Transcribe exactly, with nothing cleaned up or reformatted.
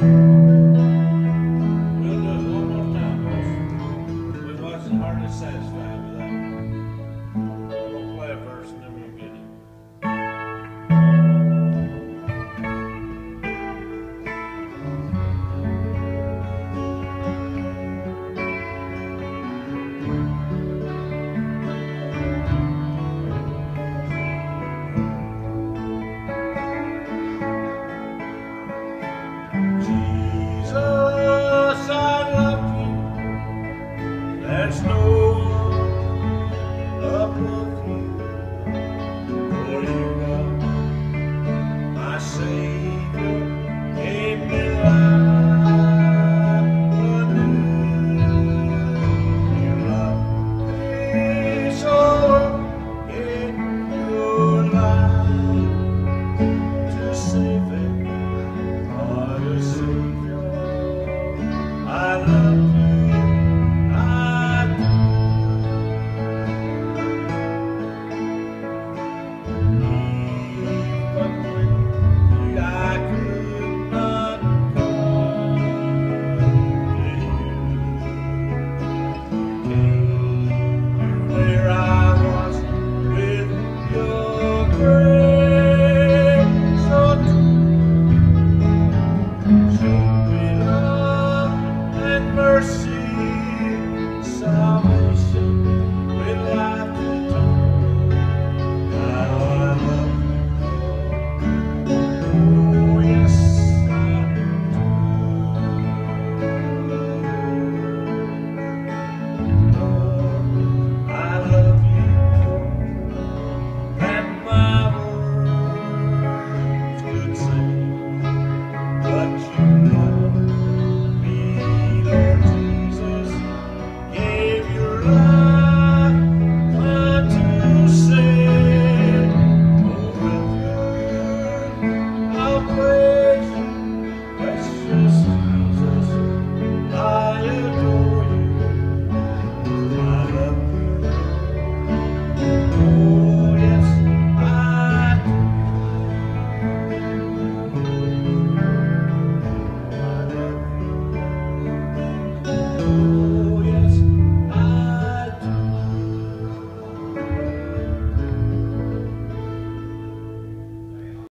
There's no one above you, for you are my Savior, gave me life anew. You love me so, gave your life to save me, what a Savior. I love you. But you